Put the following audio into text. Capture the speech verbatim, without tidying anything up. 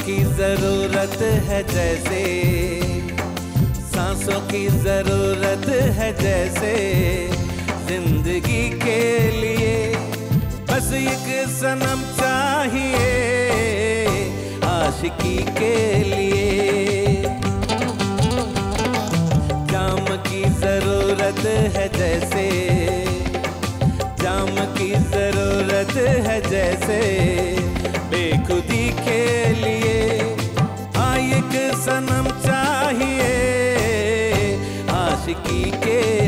की जरूरत है जैसे, सांसों की जरूरत है जैसे, जिंदगी के लिए बस एक सनम चाहिए आशिकी के लिए। जाम की जरूरत है जैसे, जाम की जरूरत है जैसे, बेखुदी के लिए हाँ एक सनम चाहिए आशिकी के